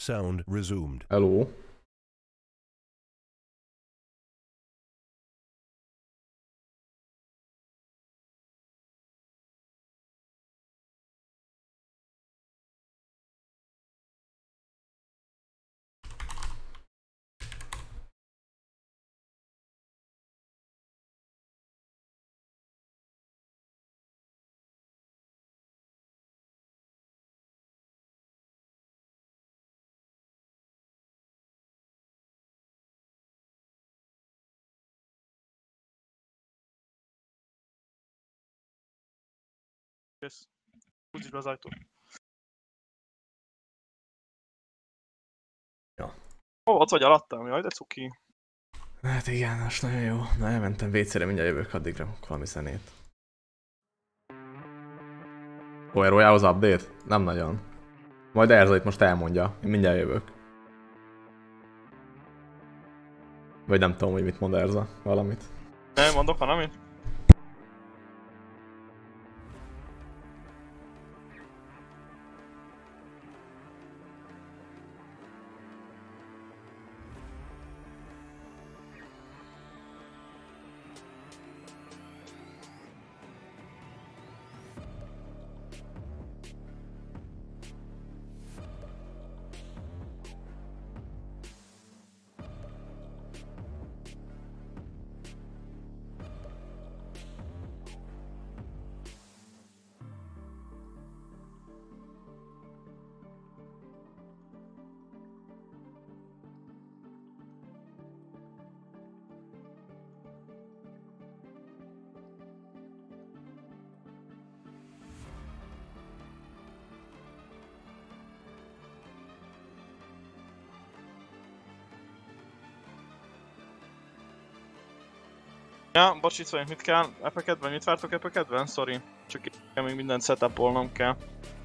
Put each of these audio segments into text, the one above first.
Sound resumed. Hello. Kész. Húzd be az ajtót. Ja. Ó, ott vagy alattam, jaj de cuki. Hát igen, most nagyon jó. Na, elmentem WC-re, mindjárt jövök, addigra valami zenét. Olyan Royale az update? Nem nagyon. Majd Erza itt most elmondja, én mindjárt jövök. Vagy nem tudom, hogy mit mond Erza, valamit. Nem mondok valamit? Ja, bocs, itt vagyok, mit kell? Epekedben? Mit vártok epekedben? Sorry. Csak még mindent setupolnom kell.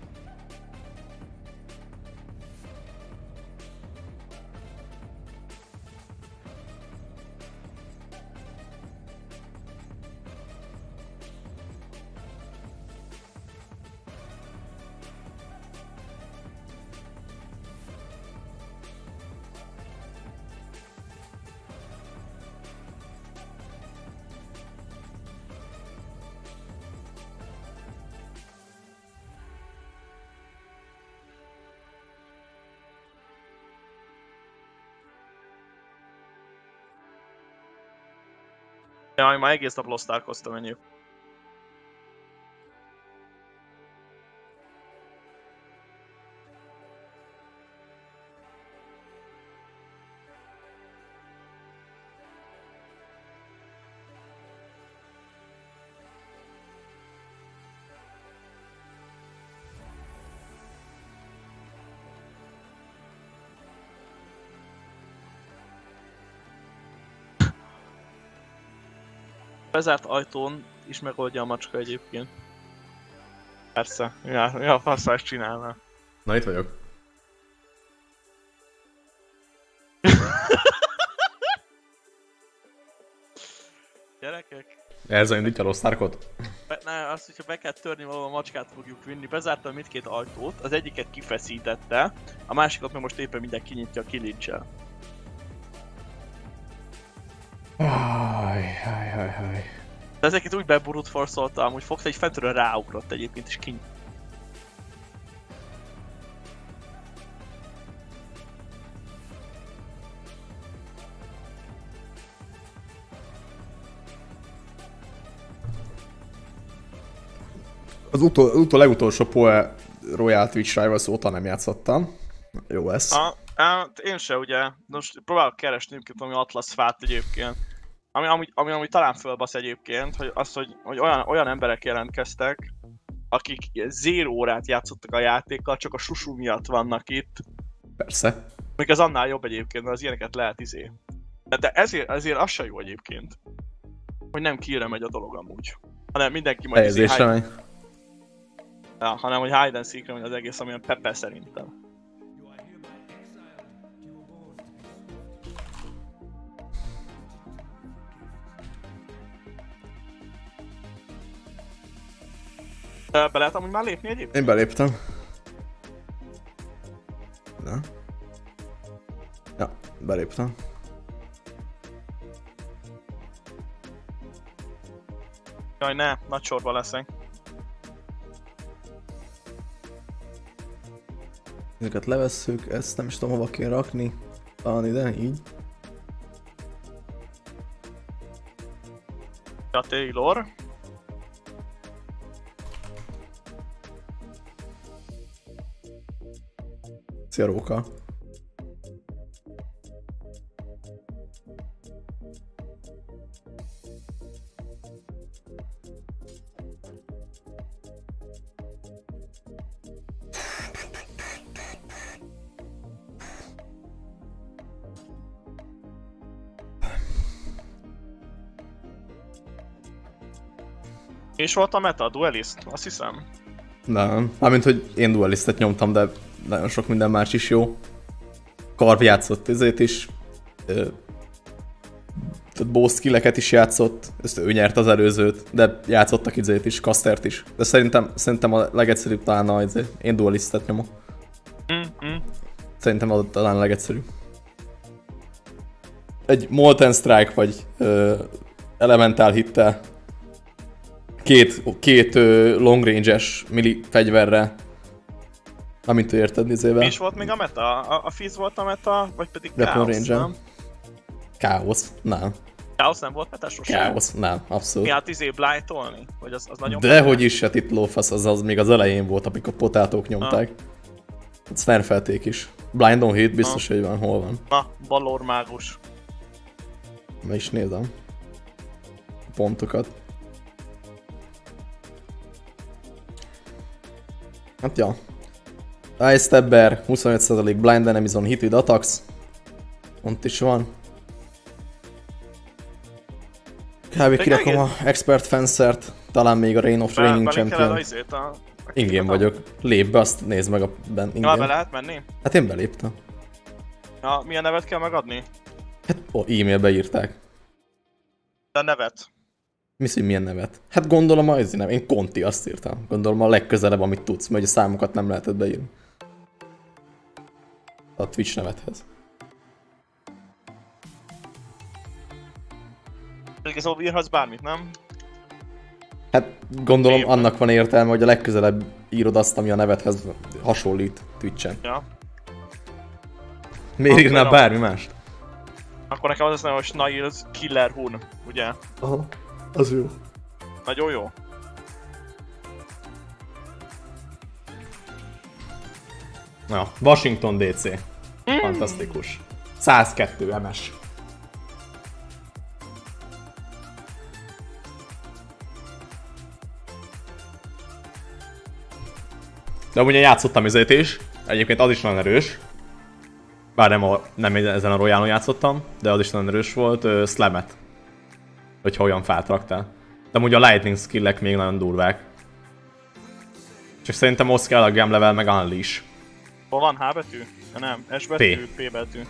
Jaj, már egész nap losztálkoztam ennyi. Bezárt ajtón is megoldja a macska egyébként. Persze, ja faszra ezt csinálná. Na, itt vagyok. Gyerekek? Erza indítja a Lost-Arkot? Ne, azt, hogyha be kell törni valahol, a macskát fogjuk vinni. Bezártam mindkét ajtót, az egyiket kifeszítette, a másikat meg most éppen minden kinyitja a kilincsel. Ajj. De ezeket úgy beburult forszoltam, hogy fogta egy fentről ráugrott egyébként és kinyit. Az legutolsó Poe Royale Twitch Rivals óta nem játszottam. Jó lesz. Én se ugye. Most próbálok keresni ami Atlas fát egyébként. Ami talán fölbasz egyébként, hogy az, hogy olyan emberek jelentkeztek, akik 0 órát játszottak a játékkal, csak a susu miatt vannak itt. Persze. Még az annál jobb egyébként, mert az ilyeneket lehet izé. De ezért az se jó egyébként. Hogy nem killre megy a dolog amúgy. Hanem mindenki majd izé hanem hogy hide and seekre megy az egész, amilyen Pepe szerintem. Be lehet amúgy már lépni egyébként? Én beléptem. Na. Ja, beléptem. Jaj, ne, nagy sorba leszek. Ezeket levesszük, ezt nem is tudom hova kell rakni. Talán ide, így. A Taylor. Szia Róka. És volt a meta, a Duelist, azt hiszem. Nem. Mármint, hogy én dualistet nyomtam, de nagyon sok minden más is jó. Karv játszott ezért is. Boss skilleket is játszott. Ezt ő nyert az előzőt, de játszottak izét is, Castert is. De szerintem a legegyszerűbb talán én dualistet nyomok. Szerintem az talán a legegyszerűbb. Egy Molten Strike vagy Elemental hittel. Két long range-es melee fegyverre. Amint érted nézével. Mi is volt még a meta? A Fizz volt a meta, vagy pedig Chaos, nem? Chaos? Nem. Chaos nem volt meta sosem? Chaos? Nem, abszolút. Mi hát blight-olni? Vagy az nagyon... Dehogy is, hát itt lófasz, az még az elején volt, amikor potátók nyomták. Azt nerfelték is. Blind on hit biztos, hogy van, hol van. Na, Balor mágus. Ma is nézem. A pontokat. Hát ja. Ice Stabber, 25% Blind Enemies on Hit with Attacks. Ott is van. Kb. Kirakom a Expert Fencert, talán még a Reign of Reigning Champion. Ingén vagyok. Lép be, azt nézd meg a ingén. Ja, be lehet menni? Hát én beléptem. Ja, milyen nevet kell megadni? Hát e-mailbe írták. De a nevet? Mi szín, milyen nevet? Hát gondolom az nem, én Conti azt írtam. Gondolom a legközelebb, amit tudsz, mert a számokat nem lehetett beírni. A Twitch nevethez. Igazából írhatsz bármit, nem? Hát gondolom annak van értelme, hogy a legközelebb írod azt, ami a nevedhez hasonlít Twitchen. Ja. Miért írnál bármi mást? Akkor nekem az nem, hogy Snails Killer Hun, ugye? Aha, az jó. Nagyon jó. Na, Washington DC. Fantasztikus. 102 MS. De ugye játszottam ezért is, egyébként az is nagyon erős. Bár nem ezen a Royale-on játszottam, de az is nagyon erős volt, Slamet. Hogyha olyan fát raktál. De ugye a Lightning skillek még nagyon durvák. Csak szerintem ott kell a Game Level meg Unleash. Hol van H betű? Nem, S betű, P betű.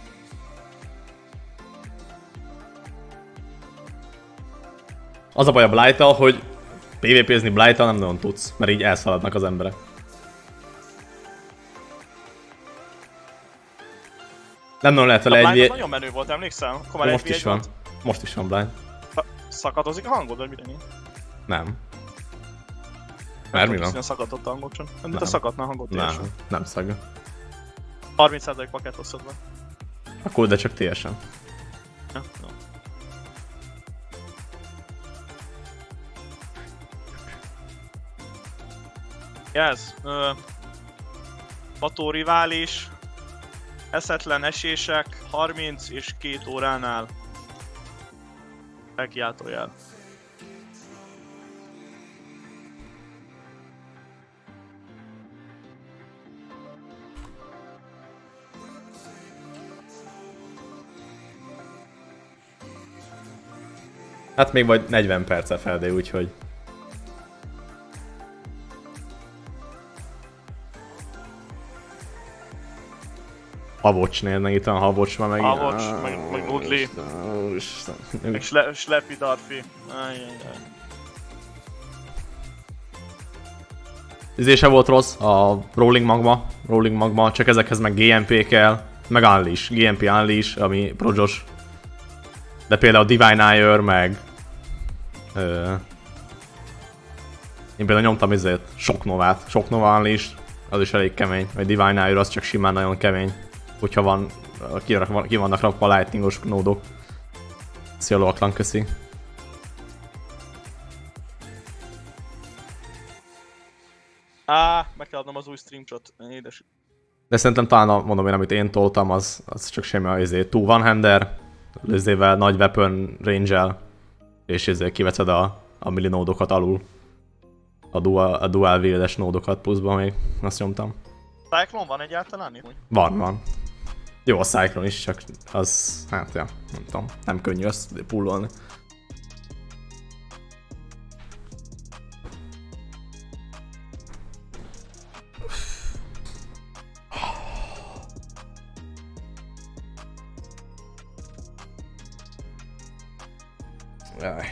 Az a baj a Blight-tal, hogy PvP-zni Blight-tal nem nagyon tudsz, mert így elszaladnak az emberek. Nem nagyon lehet vele egy... Blind nagyon menő volt, emlékszem? Most is van. Most is van Blind. Szakadozik a hangod, vagy mire? Nem. Mert mi van? Szakadott a hangod sem. Nem, mint a szakadna a hangod teljesen. Nem szag. 30% pakett osztod van. Akkor de csak teljesen. Ja, no. Yes. Bató rivális. Eszetlen esések 30 és 2 óránál. Megjátójel. Hát még vagy 40 perce feldé, úgyhogy... Havocs néznek, itt van Havocs ma meg... Havocs, meg Woodley. Meg Schleppi Darfi. Izése volt rossz, a Rolling Magma, csak ezekhez meg GMP kell. meg Unleash, GMP Unleash, ami projos. De például Divine Ire, meg... én például nyomtam ezért Shock Novát, Shock Nova Unleash, az is elég kemény, vagy Divine Ire az csak simán nagyon kemény. Hogyha van, ki vannak rakva lightningos nódok. Szia Loaklan, köszi. Meg kell adnom az új streamshot, édes. De szerintem talán mondom én, amit én toltam, az csak semmi ezért two one-hander, lőzével, nagy weapon range-el, és ezért kiveszed a millinódokat alul. A dual wield-es nódokat pluszban még, azt nyomtam. Cyclone van egyáltalán? Van. Jó a Cyclone is, csak az, hát ja, nem tudom, nem könnyű azt pullolni. Jaj.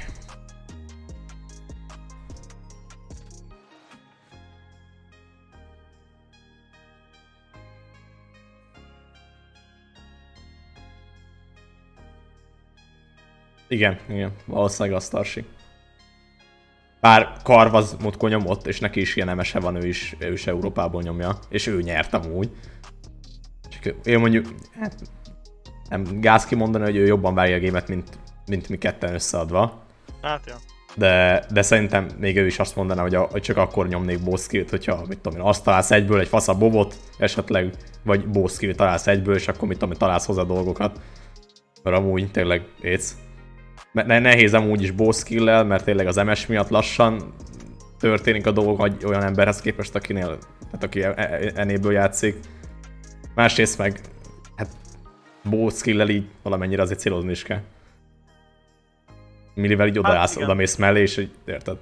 Igen, valószínűleg a Starship. Bár Karv az múltkor nyomott, és neki is ilyen MS-e van, ő is Európából nyomja, és ő nyert amúgy. Csak én mondjuk, hát nem gáz kimondani, hogy ő jobban vágja a gémet, mint mi ketten összeadva. Hát ja. De szerintem még ő is azt mondaná, hogy csak akkor nyomnék boss skillt, hogyha mit tudom én, azt találsz egyből egy faszabb bobot, esetleg, vagy boss skillt találsz egyből, és akkor mit tudom én, találsz hozzá dolgokat. Mert amúgy tényleg ész. Nehéz amúgy is boss skill-lel, mert tényleg az MS miatt lassan történik a dolog olyan emberhez képest, aki enéből játszik. Másrészt meg, hát boss skill-lel így valamennyire azért célozni is kell. Millivel így odamész mellé, és így érted.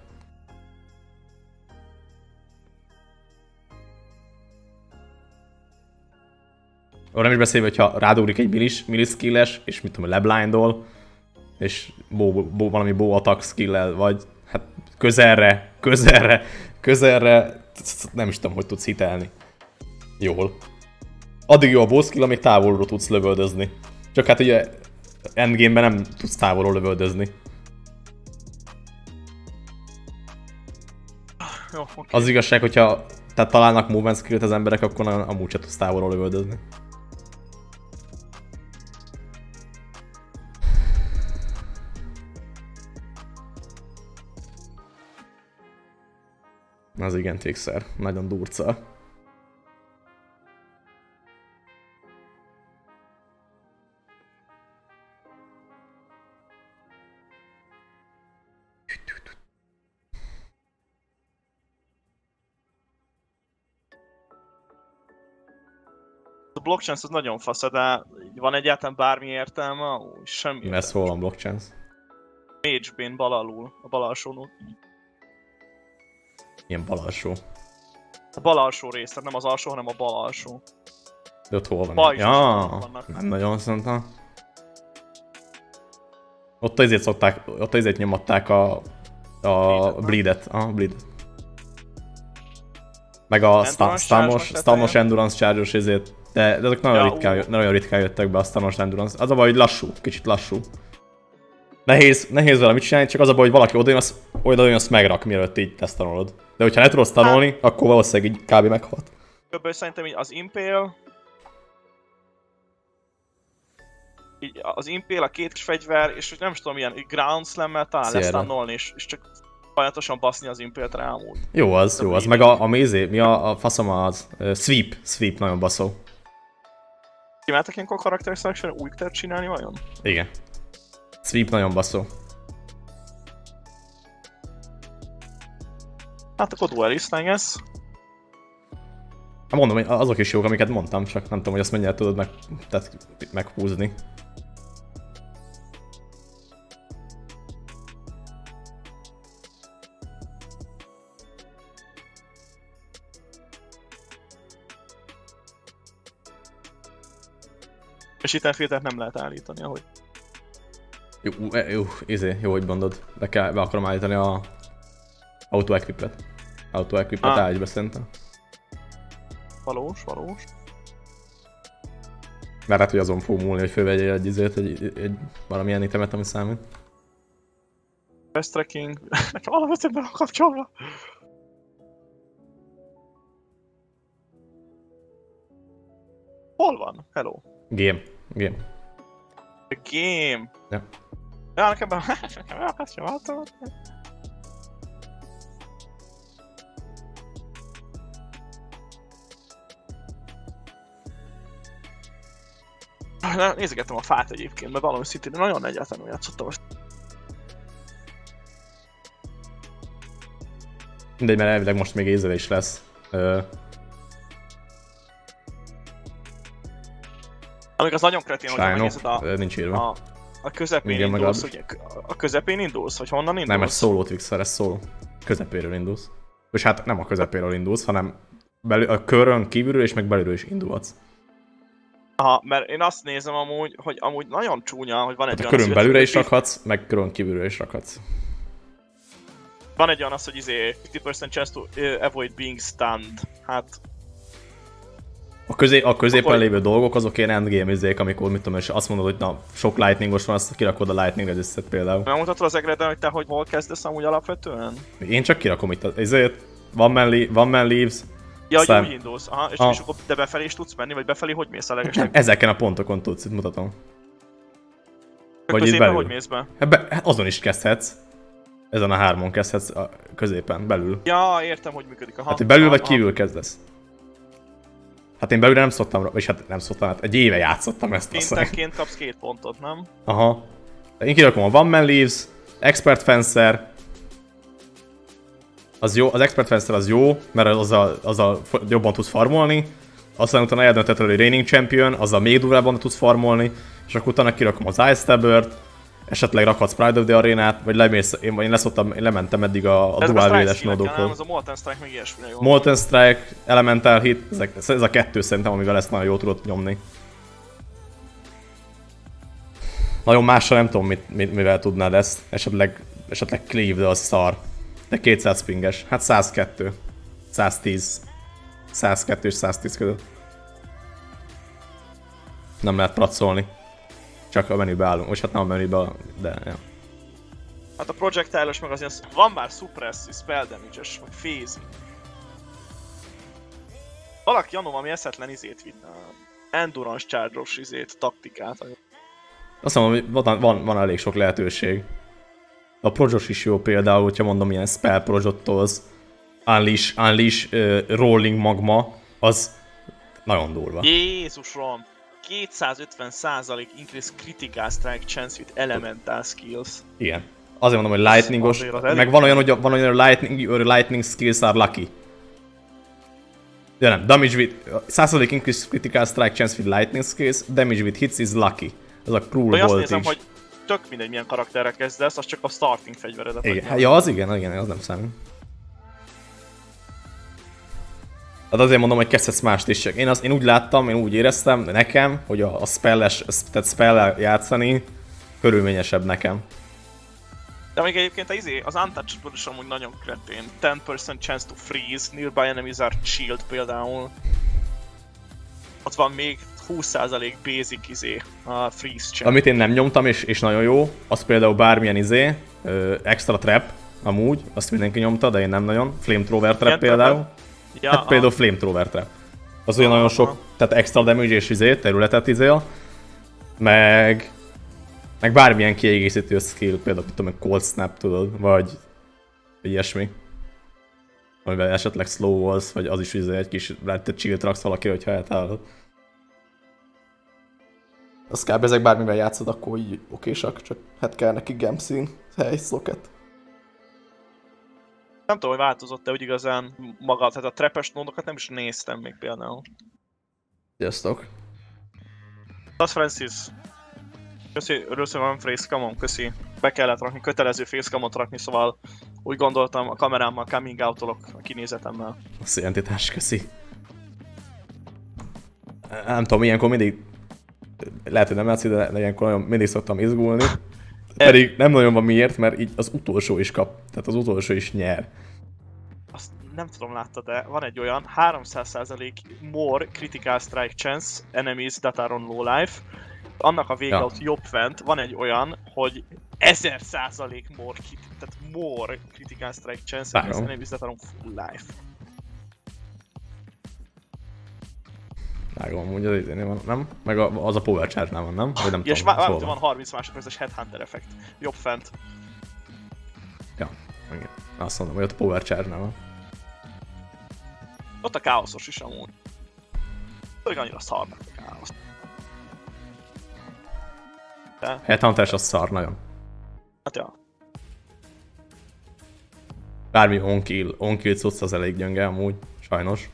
Arra nem is beszélve, hogyha rádugrik egy millis skilles, és mit tudom, leblindol, és valami bow attack skill-lel, vagy hát közelre, nem is tudom, hogy tudsz hitelni. Jól. Addig jó a bow skill, amíg távolról tudsz lövöldözni. Csak hát ugye endgame-ben nem tudsz távolról lövöldözni. Jó, okay. Az igazság, hogyha tehát találnak movement skill-t az emberek, akkor amúgy sem tudsz távolról lövöldözni. Az igen, Fixer. Nagyon durca. A blockchain az nagyon fasz, de van egyáltalán bármi értelme? Semmi. Ez hol van blockchain? Mage-ben bal alul, a bal alsón. Ilyen bal alsó. A bal alsó rész, tehát nem az alsó, hanem a bal alsó. De ott hol van? Baj, ja, nem nagyon szerintem. Ott azért nyomatták a bleedet. A bleedet. Meg a Stanos Endurance Charge-os ezért. De ezek nagyon ritkán jöttek be a Stanos Endurance. Az a baj, hogy lassú, kicsit lassú. Nehéz vele mit csinálni, csak az a baj, hogy valaki oda jön, azt megrak, mielőtt így tesztanolod. De hogyha le tudod tanulni, akkor valószínűleg így kb. Meghat. Köbből szerintem így az Impale... Így az Impale, a két fegyver, és nem is tudom, ilyen Ground Slam-mel talán lesz tanulni, és csak folyamatosan baszni az Impale-t rá amúgy. Jó az. Meg a mézé, mi a faszom az? Sweep nagyon baszó. Kimáltak ilyenkor karakter selection új tert csinálni vajon? Igen. Sweep nagyon baszó. Hát akkor duelist, I guess. Hát mondom, hogy azok is jók, amiket mondtam, csak nem tudom, hogy azt mennyire tudod meghúzni. És itt filtert nem lehet állítani, ahogy. Jó, hogy mondod. Be akarom állítani a auto-equipet. Auto-equipet állíts be szerintem. Valós. Lehet, hogy azon fog múlni, hogy fölvegyél egy izét, egy valamilyen itemet, ami számít. Fast tracking. Nekem alapvetően be van kapcsolva. Hol van? Hello. Game. The game. Ja. Ja, nekem be... Ezt sem láttam. Nézegettem a fát egyébként, mert valami szintén nagyon egyáltalán játszottam most. Mindegy, mert elvileg most még ézele is lesz. Amíg az nagyon kretén, hogyha megnézed nincs írva. A közepén indulsz, ugye? A közepén indulsz, vagy honnan indulsz? Nem, ez szóló Twixer, ez szóló. Közepéről indulsz. És hát nem a közepéről indulsz, hanem a körön kívülről és meg belülről is indulhatsz. Aha, mert én azt nézem amúgy, hogy amúgy nagyon csúnya, hogy van egy olyan... körön belülre is rakhatsz, meg körön kívülről is rakhatsz. Van egy olyan az, hogy 50% chance to avoid being stunned. Hát... A középen lévő dolgok azok ilyen endgame izék, amikor mit tudom, és azt mondod, hogy na, sok lightningos van, azt kirakod a lightning resistet például. Megmutatod az egreden, hogy te hol kezdesz amúgy alapvetően? Én csak kirakom itt az izét, one man leaves. Ja, hogy úgy indulsz, aha, és akkor de befelé is tudsz menni, vagy befelé hogy mész a legesleg? Ezeken a pontokon tudsz, itt mutatom. Vagy itt belül. Hogy mész be? Hát azon is kezdhetsz. Ezen a hármon kezdhetsz a középen, belül. Ja, értem, hogy működik. Aha. Hát, hogy belül vagy kívül kezdesz. Hát én belülre nem szoktam, vagyis hát nem szoktam, hát egy éve játszottam ezt a Pintenként kapsz 2 pontot, nem? Aha. Én kirakom a One Man Leaves, Expert Fencer. Az jó, az Expert Fencer az jó, mert azzal jobban tudsz farmolni. Aztán utána eldöntheted, hogy Reigning Champion, azzal még durvábban tudsz farmolni. És akkor utána kirakom az Ice Stabbert. Esetleg rakhatsz Pride of the Arénát, vagy lemész, én lementem eddig a dual védes nódokhoz. Ez a Molten Strike meg ilyesmire jó. Molten Strike, Elemental Hit, ez a kettő szerintem, amivel ezt nagyon jól tudod nyomni. Nagyon mással nem tudom, mivel tudnád ezt. Esetleg Cleave, de az szar. De 200 pinges, hát 102, 110, 102 és 110 között. Nem lehet pracolni. Csak a menübe állunk, most hát nem a menübe, de ja. Hát a projectile-os meg azért van már suppressive, spell damage-es, vagy phasing. Valaki annól valami eszetlen izét vitt, endurance charge-os izét, taktikát. Azt mondom, hogy van elég sok lehetőség. A projos is jó például, hogyha mondom ilyen spell projectolsz, Unleash rolling magma, az nagyon durva. Jézusom! 250% increase critical strike chance with elemental skills. Igen. Azért mondom, hogy lightningos, meg van olyan, hogy lightning skills are lucky. Ja nem, damage with 100% increase critical strike chance with lightning skills, damage with hits is lucky. Ez a cruel voltage. Azt nézem, hogy tök mindegy milyen karakterre kezdesz, az csak a starting fegyveredet. Igen. Ja, az igen, az nem számít. Hát azért mondom, hogy kezdhetsz mást is, csak én úgy láttam, én úgy éreztem, de nekem, hogy a spell-el játszani körülményesebb nekem. De még egyébként az Untouchable is amúgy nagyon kretén. 10% chance to freeze, nearby enemies are shield például. Ott van még 20% basic a freeze check. Amit én nem nyomtam és nagyon jó, az például bármilyen extra trap, amúgy, azt mindenki nyomta, de én nem nagyon. Flamethrower trap például. Ja, hát például Flamethrower trap. Az olyan nagyon sok, tehát extra damage és területet izél. Meg bármilyen kiegészítő skill, például tudom, hogy Cold Snap tudod, vagy ilyesmi. Amivel esetleg slow walls, vagy az is egy kis chill raksz valaki, hogyha eltállod. Az kb. Ezek bármivel játszod, akkor így okésak, csak hát kell neki Gemszín, hely, szoket. Nem tudom, hogy változott-e úgy igazán maga, tehát a trapes nódokat nem is néztem még például. Sziasztok! Az Francis. Köszi, először van facecamon, köszi. Be kellett rakni, kötelező facecamot rakni, szóval úgy gondoltam, a kamerámmal coming out-olok a kinézetemmel. Azt jelentítás, köszi. Nem tudom, ilyenkor mindig... Lehet, hogy nem látszik, de ilyenkor nagyon mindig szoktam izgulni. Pedig nem nagyon van miért, mert így az utolsó is kap, tehát az utolsó is nyer. Azt nem tudom láttad-e, van egy olyan 300% more critical strike chance enemies that are on low life. Annak a vége ott jobb fent, van egy olyan, hogy 1000% more, tehát more critical strike chance enemies that are on full life. Vágom, amúgy az izénél van, nem? Meg az a power charge-nál van, nem? Vagy nem és tudom, van 30 másodperces headhunter effekt. Jobb fent. Ja, igen. Azt mondom, hogy ott a power charge-nál van. Ott a káoszos is amúgy. Pedig annyira szarnak a káosz. De... Headhunter az szar nagyon. Hát ja. Bármi on-kill cucc az elég gyönge amúgy, sajnos.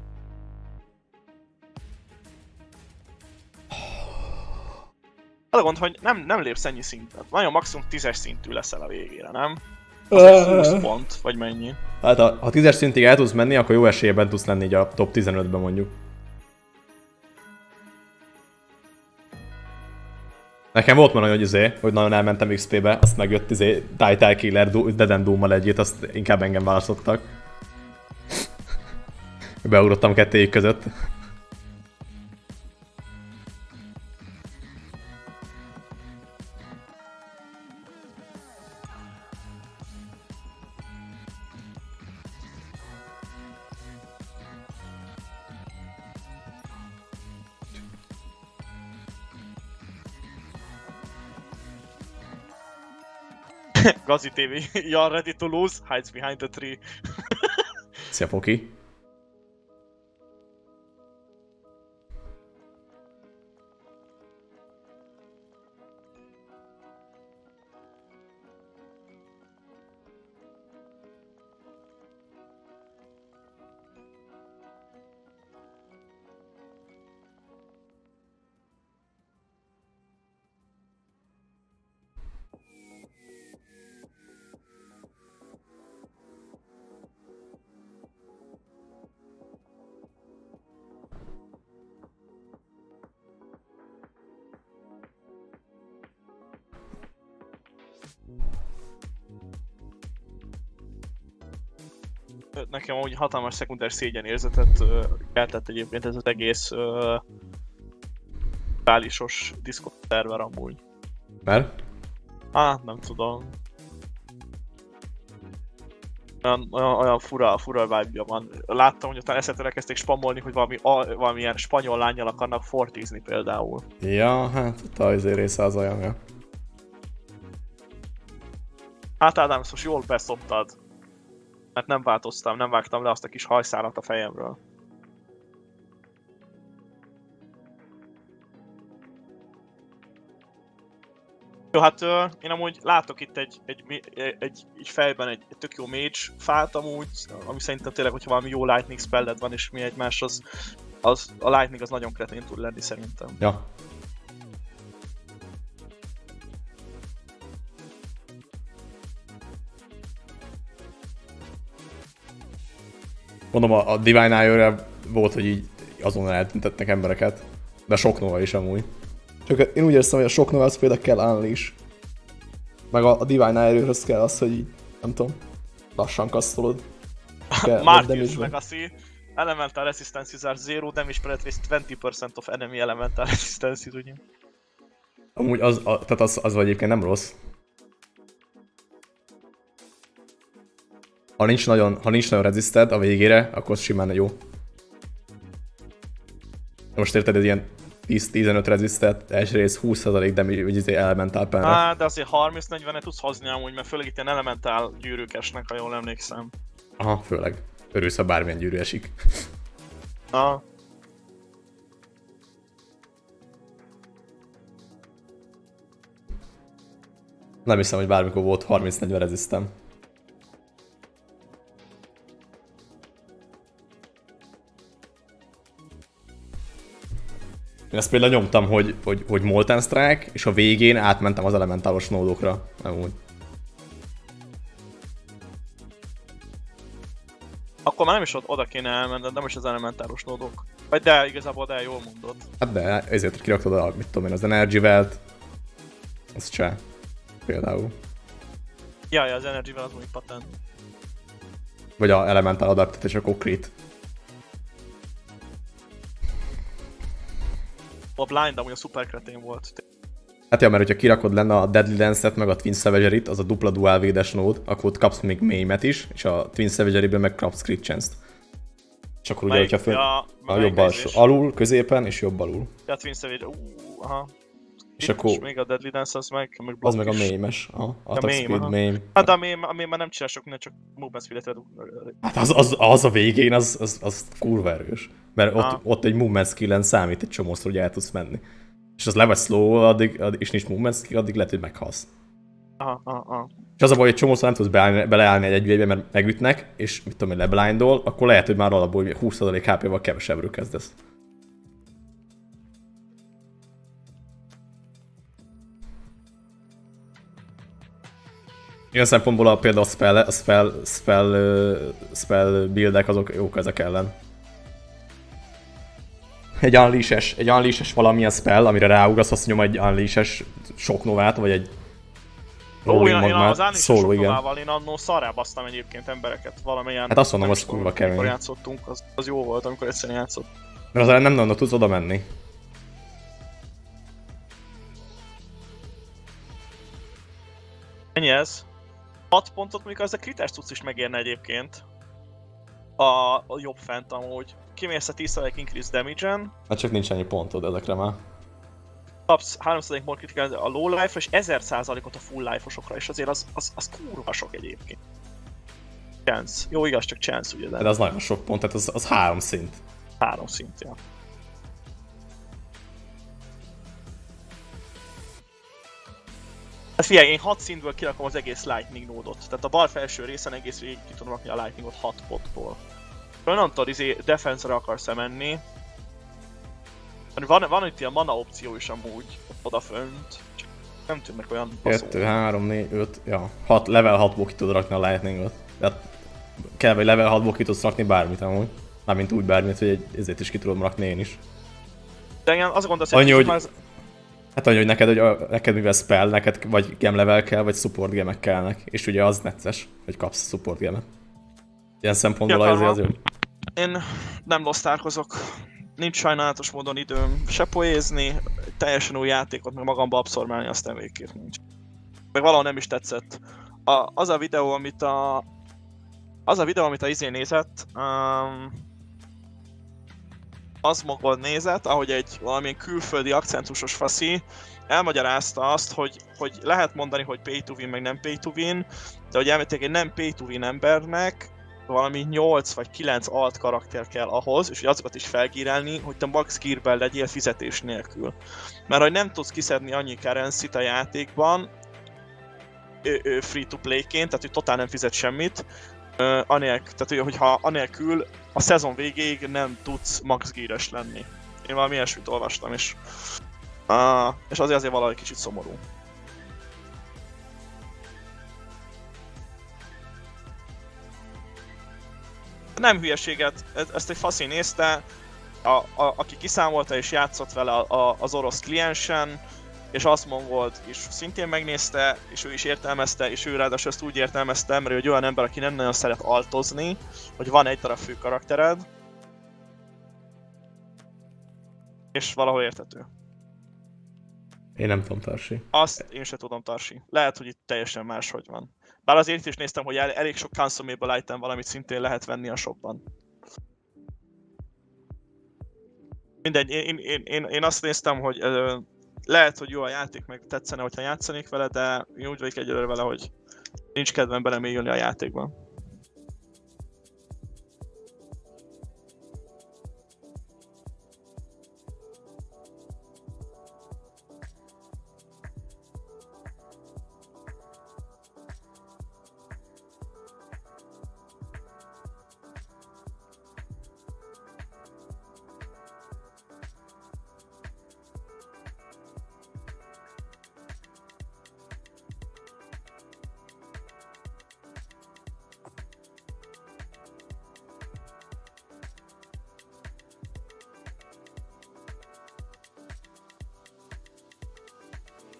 Az a gond, hogy nem lépsz ennyi szintet. Nagyon maximum 10-es szintű leszel a végére, nem? Az 20 pont, vagy mennyi. Hát ha 10-es szintig el tudsz menni, akkor jó esélyben tudsz lenni így a top 15-ben mondjuk. Nekem volt már olyan, hogy nagyon elmentem XP-be, azt megjött Title Killer Dead End Doom-mal együtt, azt inkább engem választottak. Beugrottam kettéjük között. Gazi TV, you are ready to lose, hides behind the tree. Szia Poki. Nekem úgy hatalmas szekunder szégyenérzetet keltett egyébként ez az egész reálisos Discord szerver amúgy. Mert? Nem tudom. Olyan fura vibe-ja van. Láttam, hogy utána eszetre elkezdték spammolni, hogy valamilyen spanyol lánnyal akarnak fortízni például. Ja, hát ott az része az olyan, ja. Hát Ádám, most jól beszoptad. Mert nem változtam, nem vágtam le azt a kis hajszálat a fejemről. Jó, hát én amúgy látok itt egy fejben egy tök jó mage fát amúgy, ami szerintem tényleg, hogyha valami jó lightning spelled van és mi egymás, a lightning az nagyon kretén tud lenni szerintem. Ja. Mondom, a Divine Eye-re volt, hogy így azonnal eltüntetnek embereket, de sok Nova is amúgy. Csak én úgy érzem, hogy a sok Nova például kell Unleash. Meg a Divine Eye-höz kell az, hogy így, nem tudom, lassan kasztolod. Martius Legacy, Elemental Resistances are 0, damage per at least 20% of enemy Elemental Resistances, ugye? Amúgy az egyébként nem rossz. Ha nincs nagyon resisted a végére, akkor simán jó. Most érted, ez ilyen 10-15 resisted, első rész 20% damage, vagy elementál penre. De azért 30-40-et tudsz hozni amúgy, mert főleg itt ilyen elementál gyűrűk esnek, ha jól emlékszem. Aha, főleg. Örülsz, ha bármilyen gyűrű esik. Nem hiszem, hogy bármikor volt 30-40 resistem. Én ezt például nyomtam, hogy Molten Strike, és a végén átmentem az elementálos nódokra. Amúgy. Akkor már nem is oda kéne elmenned, nem is az elementáros nódok. Vagy de, igazából de, jól mondod. Hát de, ezért kiraktad a, mit tudom én, az Energy Well-t. Az cseh. Például. Ja, az Energy Well az új patent. Vagy a Elemental Adapted és a Concrete. A Blind amúgy a szuper kretén volt. Hát ja, mert hogyha kirakod lenne a Deadly Lance-et meg a Twin Savagery-t, az a dupla dual védes nód, akkor ott kapsz még Maimet is, és a Twin Savagery-ből meg kapsz Crit Chance-t. És akkor ugye, hogyha föl... a jobb alsó, alul, középen és jobb alul. Ja, a Twin Savagery, aha. És akkor... még a Deadly Dance az meg az meg a Maimes. Attack Speed, Maim. Hát a Maim már nem csinál sok, csak movement speed-et. Hát az a végén, az kurva erős. Mert ott egy movement skillen számít egy csomószor, hogy el tudsz menni. És az le vagy slow, addig és nincs movement skill, addig lehet, hogy meghalsz. Aha. És az a baj, hogy egy csomószor nem tudsz beleállni egy végbe, mert megütnek, és mit tudom, hogy leblindol, akkor lehet, hogy már alapból 20% HP-val kevesebbről kezdesz. Ilyen szempontból például a spell buildek azok jók ezek ellen. Egy unleash-es valamilyen spell, amire ráugrasz, azt nyom egy unleash-es sok novát, vagy egy rolling magmát. Szóló, igen. Én annól szarrá basztam egyébként embereket valamilyen... Hát azt mondom, az kurva kemény. Amikor játszottunk, az jó volt, amikor egyszerűen játszott. Mert az nem tudsz oda menni. Ennyi ez. 6 pontot mondjuk az a krites cucc is megérne egyébként. A jobb fent amúgy. Kimész a 10% increase damage-en. Hát csak nincs ennyi pontod ezekre már. Kapsz 3% more critical a low life-ra és 1000%-ot a full life-osokra, és azért az kurva sok egyébként. Chance. Jó igaz, csak chance ugye. De az nagyon sok pont, tehát az 3 szint. 3 szint, ja. Hát figyelj, én 6 szintből kirakom az egész Lightning nódot. Tehát a bal felső részen egész végig ki tudom rakni a Lightningot 6 pontból. Onnantól defense-re akarsz menni. Van itt ilyen mana opció is amúgy, odafönt. Csak nem tűnnek olyan baszó. 2, 3, 4, 5, ja. 6, level 6-ból ki tudod rakni a Lightningot. Tehát kell, hogy level 6-ból ki tudsz rakni bármit amúgy. Mármint úgy bármit, hogy ezért is ki tudom rakni én is. De igen, azt gondolsz, hogy... Hát annyi, hogy neked mivel spell, neked vagy game level kell, vagy support gemek kellnek. És ugye az necces, hogy kapsz support gemet. Ilyen szempontból az jó. Én nem losztárkozok. Nincs sajnálatos módon időm se poézni, teljesen új játékot meg magamba abszormálni, aztán végképp nincs. Meg valahol nem is tetszett. Az a videó, amit a izé nézett, az magból nézett, ahogy egy valamilyen külföldi akcentusos faszi elmagyarázta azt, hogy lehet mondani, hogy pay to win, meg nem pay to win, de hogy elméletileg egy nem pay to win embernek valami 8 vagy 9 alt karakter kell ahhoz, és hogy azokat is felgírálni, hogy te max gearben legyél fizetés nélkül. Mert hogy nem tudsz kiszedni annyi currency-t a játékban, free-to-play-ként, tehát hogy totál nem fizet semmit, tehát hogyha anélkül a szezon végéig nem tudsz max gear-es lenni. Én valami ilyesmit olvastam, és azért valahogy kicsit szomorú. Nem hülyeséget, ezt egy faszi nézte, aki kiszámolta és játszott vele az orosz kliensen, és azt mongolt, és szintén megnézte, és ő is értelmezte, és ő ráadásul ezt úgy értelmezte, mert ő egy olyan ember, aki nem nagyon szeret altozni, hogy van egy darab fő karaktered, és valahol érthető. Én nem tudom, Tarsi. Azt én sem tudom, Tarsi. Lehet, hogy itt teljesen máshogy van. Bár azért is néztem, hogy elég sok consumable item valamit szintén lehet venni a shopban. Mindegy, én azt néztem, hogy lehet, hogy jó a játék, meg tetszene, hogyha játszanék vele, de én úgy vagyok egyelőre vele, hogy nincs kedvem belemélyülni a játékban.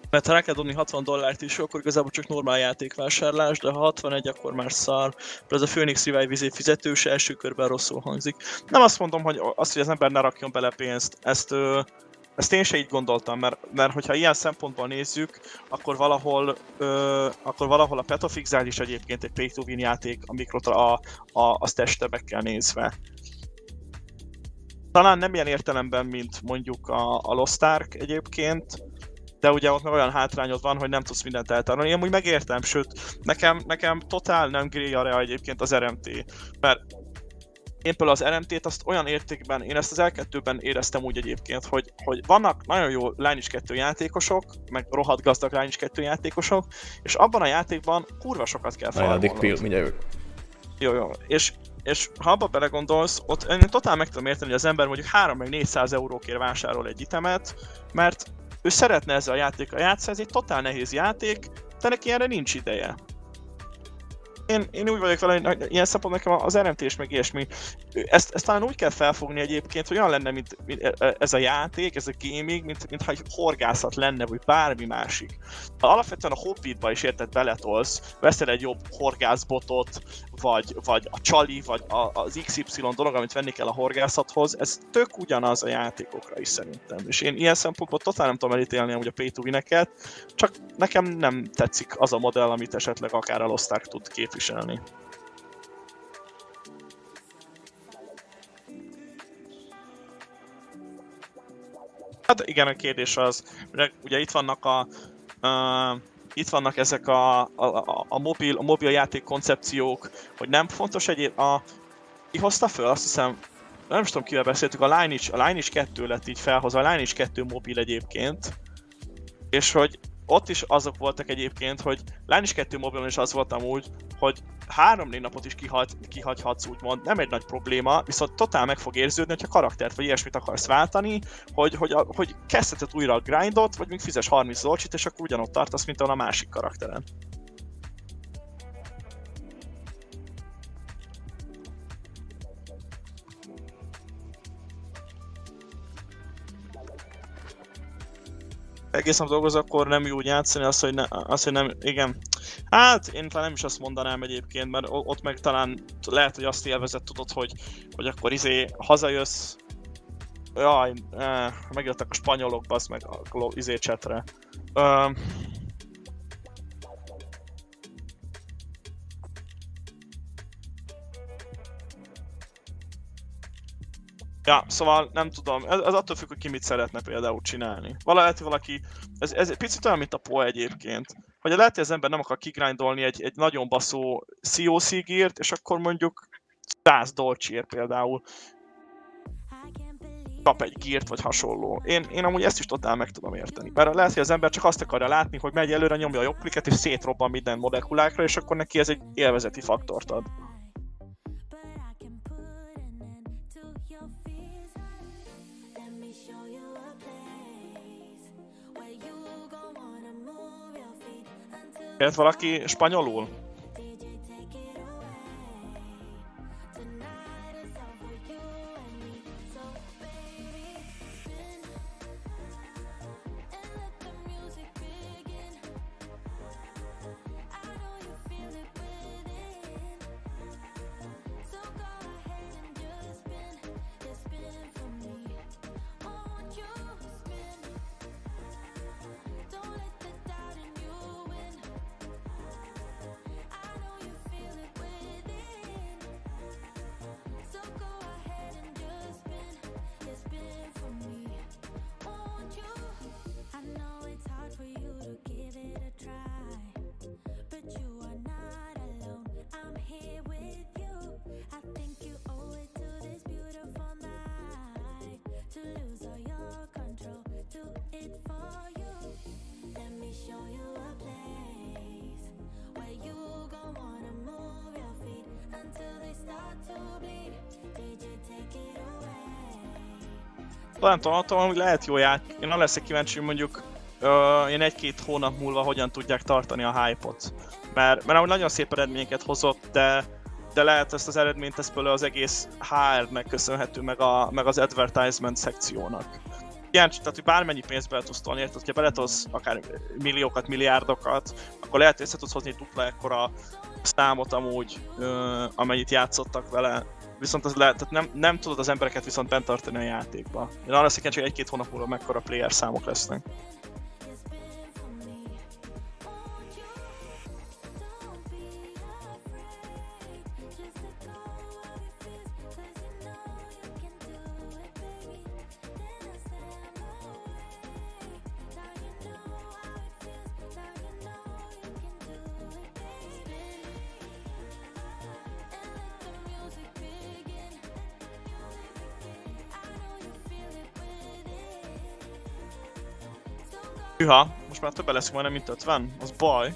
Mert ha rá kell dobni $60 is, akkor igazából csak normál játékvásárlás, de ha 61, akkor már szar. De ez a Phoenix Revive fizetős, első körben rosszul hangzik. Nem azt mondom, hogy az ember ne rakjon bele pénzt, ezt én se így gondoltam, mert hogyha ilyen szempontból nézzük, akkor valahol a Path of Exile is egyébként egy pay-to-win játék a mikrotra a testebekkel nézve. Talán nem ilyen értelemben, mint mondjuk a Lost Ark egyébként, de ugye ott meg olyan hátrányod van, hogy nem tudsz mindent eltárolni. Én amúgy megértem, sőt, nekem totál nem grey area egyébként az RMT, mert én például az RMT-t azt olyan értékben, én ezt az L2-ben éreztem úgy egyébként, hogy vannak nagyon jó Lineage 2 játékosok, meg rohadt gazdag Lineage 2 játékosok, és abban a játékban kurva sokat kell farmolnod. Mindjárt. Jó. És ha abba belegondolsz, ott én totál meg tudom érteni, hogy az ember mondjuk 300-400 eurókért vásárol egy itemet, mert ő szeretne ezzel a játékkal játszani, ez egy totál nehéz játék, de neki erre nincs ideje. Én úgy vagyok vele, hogy ilyen szempontból nekem az RMT és meg ilyesmi. Ezt talán úgy kell felfogni egyébként, hogy olyan lenne, mint ez a játék, ez a gaming, mintha egy horgászat lenne, vagy bármi másik. Alapvetően a Hobbitba is érted beletolsz, veszel egy jobb horgászbotot, vagy a Csali, vagy az XY dolog, amit venni kell a horgászathoz, ez tök ugyanaz a játékokra is szerintem. És én ilyen szempontból totál nem tudom elítélni amúgy a pay-to-win-eket, csak nekem nem tetszik az a modell, amit esetleg akár a Lost Ark tud képviselni. Hát igen, a kérdés az, ugye itt vannak ezek a mobil játék koncepciók, hogy nem fontos ki hozta föl, azt hiszem, nem tudom kivel beszéltük, a Lineage 2 lett így felhozva, a Lineage 2 mobil egyébként, és hogy ott is azok voltak egyébként, hogy Lineage 2 mobilon is az volt amúgy, hogy 3-4 napot is kihagyhatsz úgymond, nem egy nagy probléma, viszont totál meg fog érződni, hogyha karaktert vagy ilyesmit akarsz váltani, hogy kezdheted újra a grindot, vagy még fizes 30 dolcsit, és akkor ugyanott tartasz, mint a másik karakteren. Egész nap dolgozok, akkor nem úgy játszani, azt, hogy nem, igen. Hát én talán nem is azt mondanám egyébként, mert ott meg talán lehet, hogy azt élvezett tudod, hogy akkor hazajössz. Jaj, megjöttek a spanyolok, bazd meg a chatre. Ja, szóval nem tudom, ez attól függ, hogy ki mit szeretne például csinálni. Valaki, ez egy picit olyan, mint a PoE egyébként. Hogy lehet, hogy az ember nem akar kigrindolni egy nagyon baszó COC gírt, és akkor mondjuk 100 dolcsiért például kap egy gírt vagy hasonló. Én amúgy ezt is totál meg tudom érteni. Mert lehet, hogy az ember csak azt akarja látni, hogy megy előre, nyomja a jobb klikket és szétrobban minden molekulákra, és akkor neki ez egy élvezeti faktort ad. Ért valaki spanyolul? Nem tudom, hogy lehet jó játék. Én nem leszek kíváncsi, mondjuk én 1-2 hónap múlva hogyan tudják tartani a hype-ot. Mert amúgy nagyon szép eredményeket hozott, de lehet ezt az eredményt, ez például az egész HR-nek köszönhető, meg az advertisement szekciónak. ilyen, tehát hogy bármennyi pénzt bele tudsz tolni, tehát ha beletolsz akár milliókat, milliárdokat, akkor lehet, hogy össze tudsz hozni dupla ekkora számot amúgy, amennyit játszottak vele. Viszont az tehát nem tudod az embereket viszont bent tartani a játékba. Én arra leszek hogy 1-2 hónap múlva mekkora player számok lesznek. Hűha, most már többen leszünk majdnem mint 50, az baj.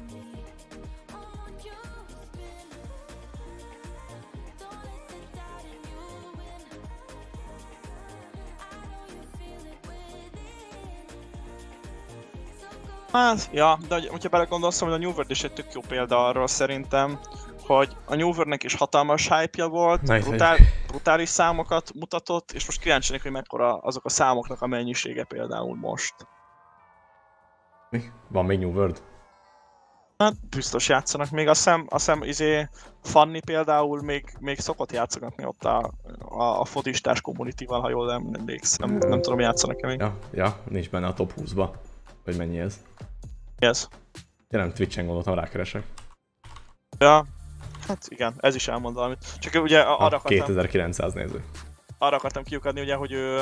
Hát, ja, de hogyha belegondolsz, hogy a New World is egy tök jó példa arról szerintem, hogy a New Worldnek is hatalmas hype-ja volt, brutális számokat mutatott, és most kíváncsi lennék, hogy mekkora azok a számoknak a mennyisége például most. Mi? Van még New World? Hát biztos játszanak még, azt hiszem Fanny például még szokott játszogatni ott a fotistás community-val, ha jól emlékszem. Nem tudom, játszanak-e még. Ja, nincs benne a top 20-ba, hogy mennyi ez. Mi ez? Ja, nem, Twitch-en gondoltam, rákeresek. Ja, hát igen, ez is elmond valamit. Csak ugye arra akartam... 2900 néző. Arra akartam kiukadni ugye, hogy ő...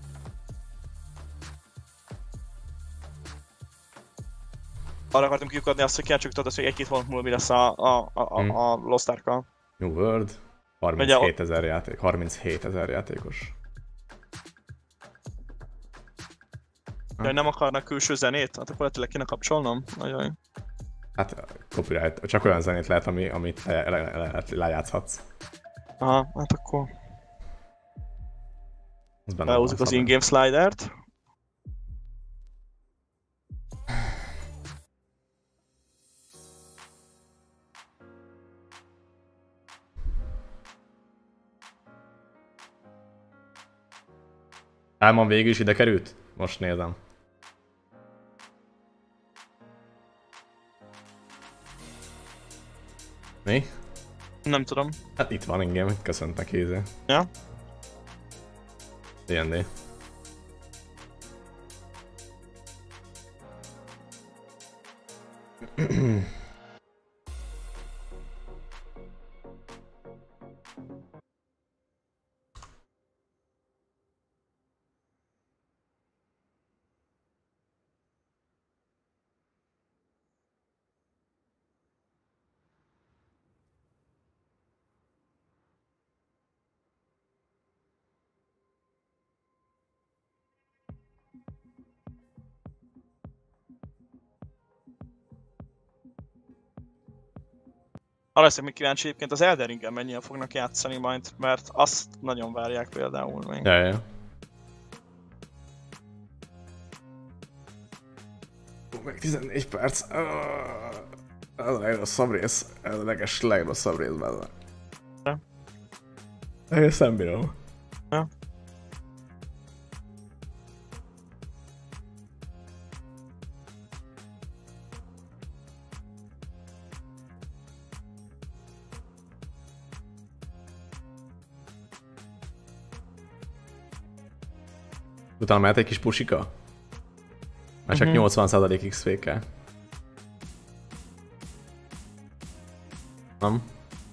Arra akartam kiukadni azt, hogy kíváncsiak tudod azt, hogy 1-2 hónap múlva mi lesz a Lost Ark-kal. New World, 37 játék, 37 000 játékos. Ja, nem akarnak külső zenét? Hát akkor lehetőleg kéne kapcsolnom? Ajaj. Hát copyright, csak olyan zenét lehet, amit lejátszhatsz. Aha, hát akkor... Behúzzuk az in-game slidert. Álmon végül is ide került? Most nézem. Mi? Nem tudom. Hát itt van ingém, köszöntek ízé. Ja? D&D. Arra leszek még kíváncsi egyébként az Elden Ringen mennyien fognak játszani majd, mert azt nagyon várják például még. Ja. Meg 14 perc. Ez a legrosszabb rész. Ez a legrosszabb rész benne. Ja. Egész nem bírom. Ja. Utána mehet egy kis pusika? Már csak 80% XP kell. Nem?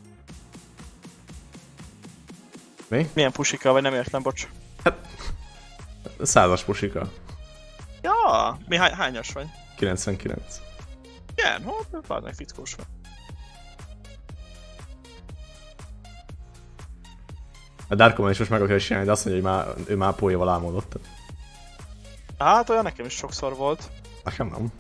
Mi? Milyen pusika, vagy nem értem, bocs. Hát... 100-as pusika. Ja, mi hányas vagy? 99. Igen, hát bármelyik fickós vagy. A Darkomon is most meg akarja csinálni, de azt mondja, hogy ő már pólyával álmodott. Hát olyan nekem is sokszor volt. Nekem nem.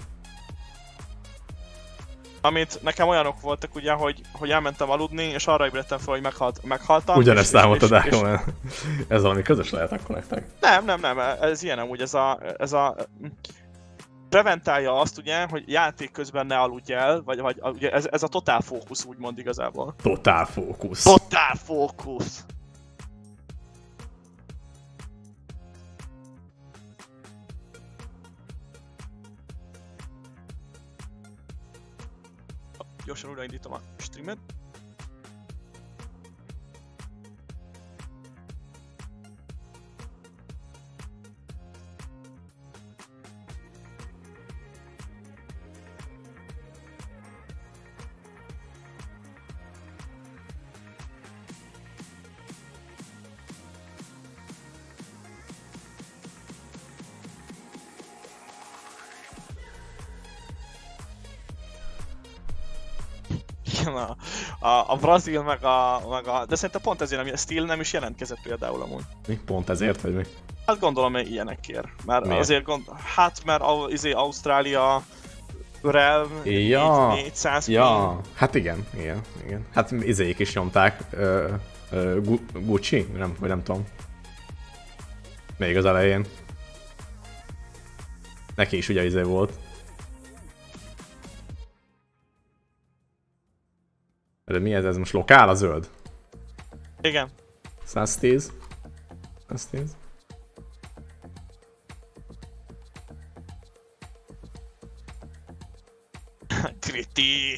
Amit nekem olyanok voltak ugye, hogy elmentem aludni, és arra ébredtem fel, hogy meghaltam. Ugyanezt álmodt a Darkomon. Ez valami közös lehet akkor nektek? Nem, ez ilyen amúgy, ez a preventálja azt ugye, hogy játék közben ne aludj el, vagy ugye ez a totál fókusz úgymond igazából. Totál fókusz. Totál fókusz! gyorsan újraindítom a streamet. Igen, a brazil meg a... De szerintem pont ezért nem, Steel nem is jelentkezett például amúgy. Mi? Pont ezért, vagy mi? Hát gondolom, hogy ilyenekért. Mert miért? azért hát mert Ausztrália... Realm, ja, 400 ja, hát igen. Hát izéik is nyomták, Gucci? Nem, vagy nem tudom. Még az elején. Neki is ugye izé volt. De mi ez most lokál a zöld? Igen. 110. 110. Kriti.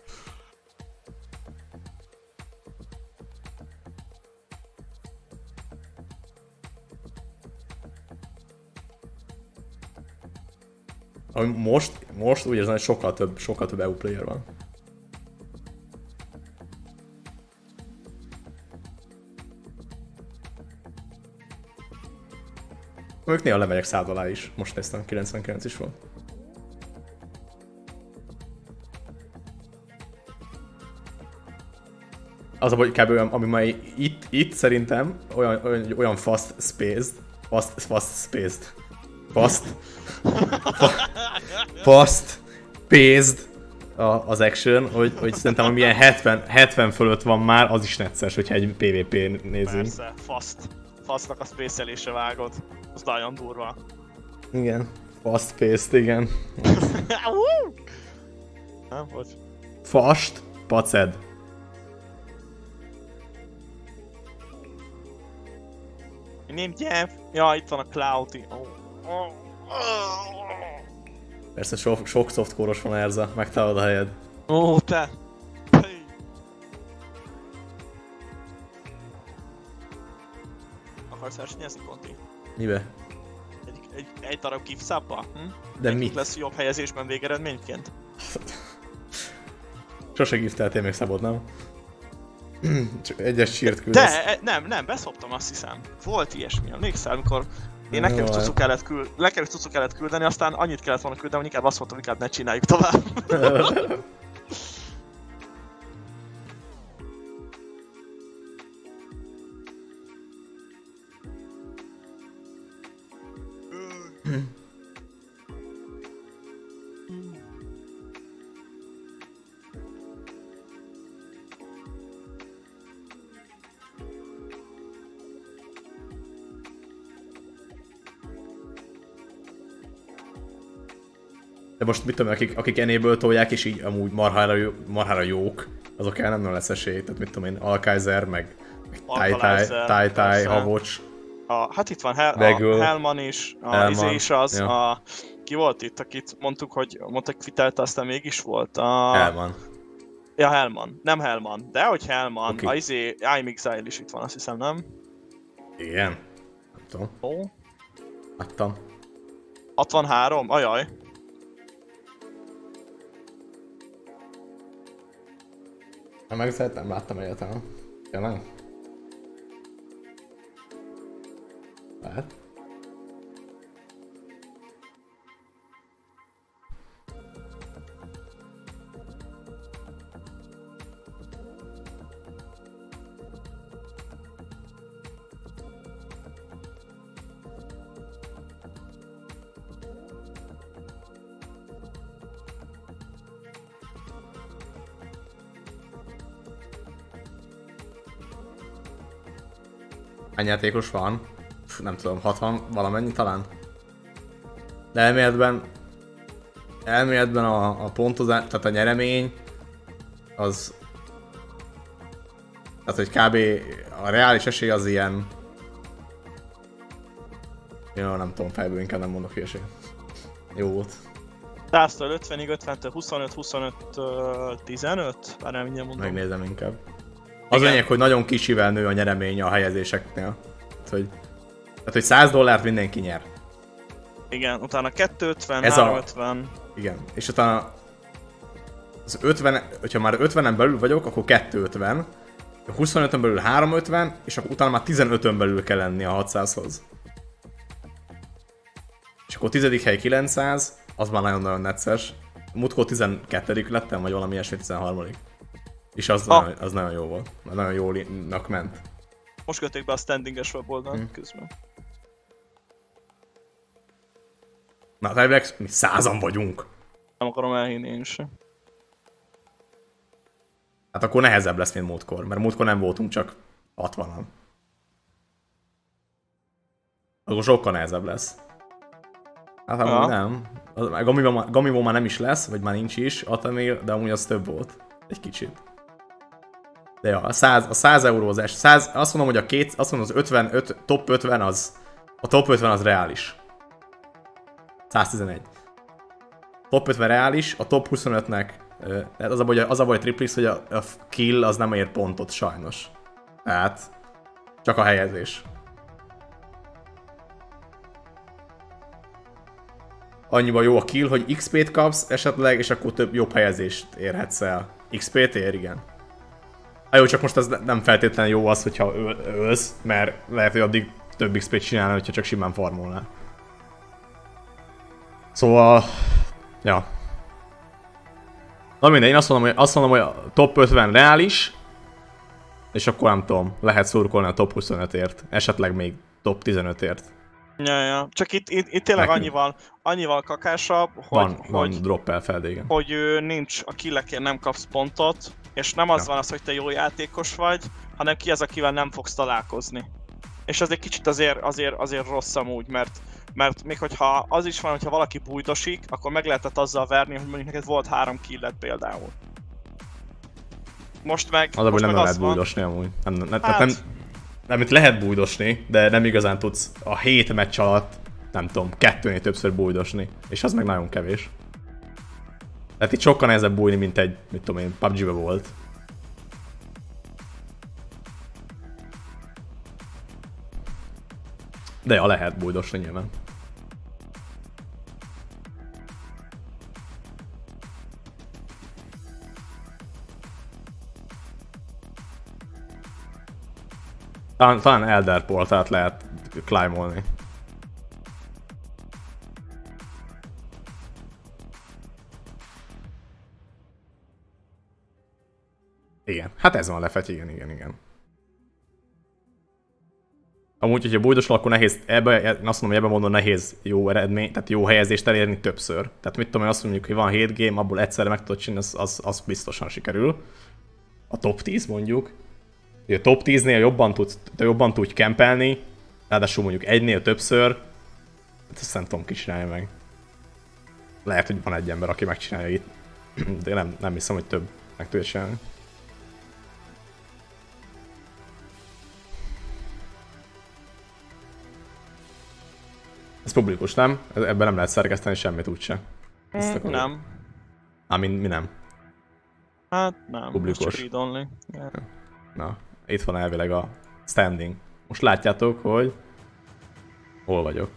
Ami most úgy érzem, hogy sokkal több EU player van. Ők néha lemegyek 100 alá is, most néztem, 99 is volt. Az a baj, kb. Ami már itt szerintem olyan fast paced az action, hogy szerintem amilyen 70 fölött van már, az is necces, hogyha egy PvP nézünk. Persze, fastnak a space-elése vágod. Az nagyon durva. Igen, fast paced, igen. Nem volt. Fast, paced. Nem gyerek. Ja, itt van a Cloudy. Persze sok softcore-os van Erza, megtalálod a helyed. Ó, te! Akarsz versenyezni, Conti? Mibe? Egy darab gift subba? De mit? Lesz jobb helyezésben végeredményként? Sose gifteltél még szabad, nem? Csak egyes cheert küldesz. De, nem, beszoptam, azt hiszem. Volt ilyesmi, emlékszel, amikor én nekem is cucuk kellett küldeni, aztán annyit kellett volna küldeni, hogy inkább azt mondtam, inkább ne csináljuk tovább. De most mit tudom, akik enéből tolják és így amúgy marhára jók, azok el nem lesz esély, tehát mit tudom én, Alkaiser, meg Tai, Havocs. Hát itt van Hellman is, Izé is az, ja. Ki volt itt, akit mondtuk, hogy kvitelte, aztán mégis volt. Hellman. Ja, Hellman. Nem Hellman, de hogy Hellman, okay. I'm Exile is itt van, azt hiszem, nem? Igen. Nem tudom. Ó. Láttam. 63? Ajaj. Ha megszeret, nem láttam egyáltalán. Ja, nem? Lehet. Hány játékos van? Nem tudom, 60 valamennyi talán? De elméletben a pontozás, tehát a nyeremény az... Tehát hogy kb. A reális esély az ilyen... Jó, nem tudom, fejből inkább nem mondok hülyeséget. Jó volt. 100-től 50-ig, 50-től 25, 25-től 15? Már nem mindjárt mondom. Megnézem inkább. Az lényeg, hogy nagyon kicsivel nő a nyeremény a helyezéseknél. Tehát, hogy $100 mindenki nyer. Igen, utána 250, Ez 350. Igen, és utána az 50, hogyha már 50-en belül vagyok, akkor 250, a 25-ön belül 350, és akkor utána már 15-ön belül kell lenni a 600-hoz. És akkor 10. hely 900, az már nagyon-nagyon necces. Múltkor 12. lettem, vagy valami ilyesmi 13. És az nagyon jó volt. Nagyon jónak ment. Most kötték be a standinges weboldalon közben. Na, elvileg mi 100-an vagyunk. Nem akarom elhinni én sem. Hát akkor nehezebb lesz, mint múltkor, mert múltkor nem voltunk csak 60-an. Akkor sokkal nehezebb lesz. Hát amúgy nem. Gamiból már nem is lesz, vagy már nincs is, Atamir, de amúgy az több volt. Egy kicsit. De ja, a 100 eurózás, azt mondom, hogy azt mondom, az 55, top 50 az, a top 50 az reális. 111. Top 50 reális, a top 25-nek, az a baj Triplix, hogy a kill az nem ér pontot sajnos. Tehát csak a helyezés. Annyiban jó a kill, hogy XP-t kapsz esetleg, és akkor több jobb helyezést érhetsz el. XP-t ér, igen. Jó, csak most ez nem feltétlenül jó az, hogyha ölsz, mert lehet, hogy addig több XP-t csinálna, hogyha csak simán farmolnál. Szóval... Ja. Na mindegy, én azt mondom, hogy a top 50 reális, és akkor nem tudom, lehet szurkolni a top 25-ért, esetleg még top 15-ért. Ja. Csak itt tényleg annyival kakásabb, van drop elfed, igen. Hogy nincs, a killekért nem kapsz pontot, és nem az van az, hogy te jó játékos vagy, hanem ki az, akivel nem fogsz találkozni. És ez egy kicsit azért rossz amúgy, mert még hogyha az is van, hogyha valaki bújdosik, akkor meg lehetett azzal verni, hogy mondjuk neked volt 3 killet például. Most meg az, hogy nem lehet bújdosni amúgy. Nem, itt lehet bújdosni, de nem igazán tudsz a 7 meccs alatt, nem tudom, 2-nél többször bújdosni. És az meg nagyon kevés. Tehát itt sokkal nehezebb bújni, mint egy, mit tudom én, PUBG-be volt. De ja, lehet bújdosni nyilván. Talán Elder Portát lehet climbolni. Igen, hát ez van lefegy, igen. Amúgy, hogyha bújdosol, akkor nehéz, én azt mondom, hogy ebben mondom, nehéz jó eredmény, tehát jó helyezést elérni többször. Tehát mit tudom, hogy azt mondjuk, hogy van 7 game, abból egyszerre meg tudod csinálni, az biztosan sikerül. A top 10 mondjuk. A top 10-nél jobban tudj kempelni, ráadásul mondjuk egynél többször, hát ezt nem tudom kicsinálni meg. Lehet, hogy van egy ember, aki megcsinálja itt, de nem hiszem, hogy több meg tudja csinálni. Ez publikus, nem? Ebben nem lehet szerkeszteni semmit úgyse. Nem. Mi nem? Hát nem, publikus. most csak read-only. Yeah. Na, itt van elvileg a standing. Most látjátok, hogy hol vagyok.